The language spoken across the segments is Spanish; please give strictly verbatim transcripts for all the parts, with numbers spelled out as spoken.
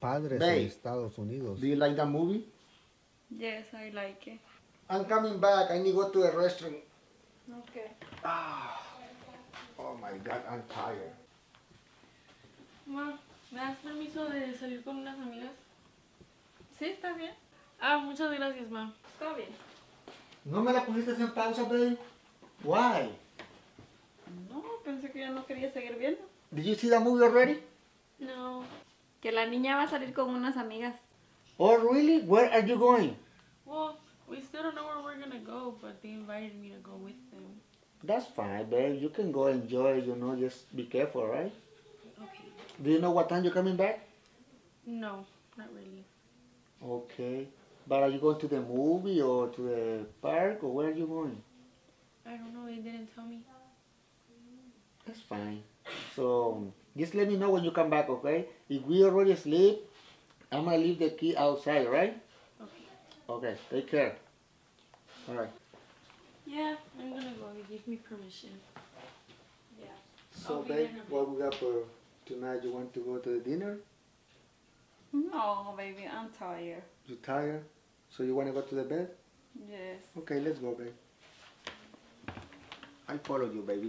Padres Babe, en Estados Unidos. do you like that movie? Yes, I like it. I'm coming back. I need to go to the restaurant. Okay. Ah, oh my God, I'm tired. Ma, ¿me das permiso de salir con unas amigas? Sí, está bien. Ah, muchas gracias, ma. Está bien. ¿No me la pusiste en pausa, babe? Why? No, pensé que ya no quería seguir viendo. Did you see the movie already? No. Que la niña va a salir con unas amigas. Oh, really? Where are you going? Well, we still don't know where we're gonna go, but they invited me to go with them. That's fine, babe. You can go enjoy, you know, just be careful, right? Okay. Do you know what time you're coming back? No, not really. Okay. But are you going to the movie or to the park or where are you going? I don't know, they didn't tell me. That's fine. So just let me know when you come back, okay? If we already sleep, I'm gonna leave the key outside, right? Okay. Okay, take care. All right. Yeah, I'm gonna go. They gave me permission. Yeah. So, I'll be babe, there in a bit. what we got for tonight? You want to go to the dinner? No, baby, I'm tired. You tired? So you want to go to the bed? Yes. Okay, let's go, babe. I'll follow you, baby.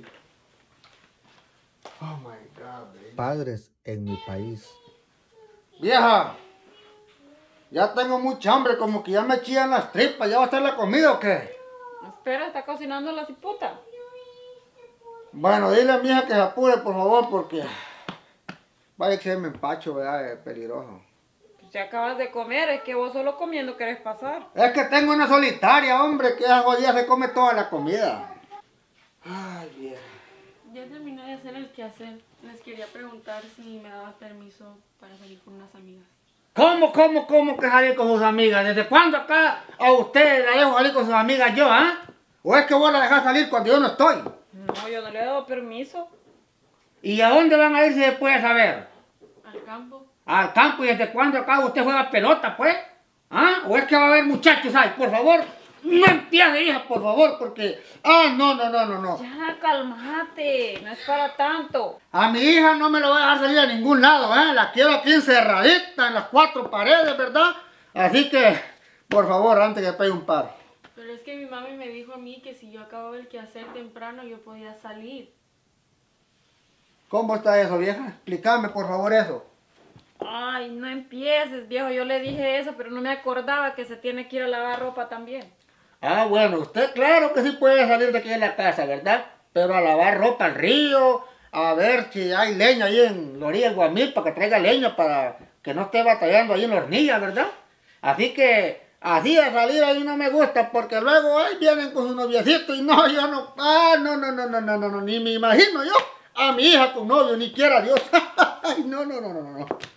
Oh my God, babe. Padres en mi país. Vieja, ya tengo mucha hambre, como que ya me chillan las tripas. ¿Ya va a estar la comida o qué? Espera, está cocinando la ciputa. Bueno, dile a mi hija que se apure, por favor, porque vaya que se me empacho, ¿verdad? Es peligroso. Pues ya acabas de comer, es que vos solo comiendo querés pasar. Es que tengo una solitaria, hombre, que esa jodida se come toda la comida. Ay, vieja. Ya terminé de hacer el quehacer. Les quería preguntar si me daba permiso para salir con unas amigas. ¿Cómo, cómo, cómo que salir con sus amigas? ¿Desde cuándo acá a usted la dejo salir con sus amigas yo, ah? ¿O es que vos la dejás salir cuando yo no estoy? No, yo no le he dado permiso. ¿Y a dónde van a ir si se puede saber? Al campo. Al campo. ¿Y desde cuándo acá usted juega pelota, pues? ¿Ah? ¿O es que va a haber muchachos ahí? Por favor, no empiece, hija, por favor, porque... Ah, no, no, no, no, no. Ya, calmate, no es para tanto. A mi hija no me lo voy a dejar salir a ningún lado, ¿eh? La quiero aquí encerradita en las cuatro paredes, ¿verdad? Así que, por favor, antes que pegue un par. Pero es que mi mami me dijo a mí que si yo acababa el quehacer temprano yo podía salir. ¿Cómo está eso, vieja? Explícame, por favor, eso. Ay, no empieces, viejo. Yo le dije eso, pero no me acordaba que se tiene que ir a lavar ropa también. Ah, bueno, usted claro que sí puede salir de aquí de la casa, ¿verdad? Pero a lavar ropa al río, a ver si hay leña ahí en la orilla del Guamil para que traiga leña para que no esté batallando ahí en la hornilla, ¿verdad? Así que así de salir ahí no me gusta porque luego ahí vienen con su noviecito y no, yo no, ah, no, no, no, no, no, no, no, ni me imagino yo a mi hija con novio, ni quiera Dios. Ay, no, no, no, no, no.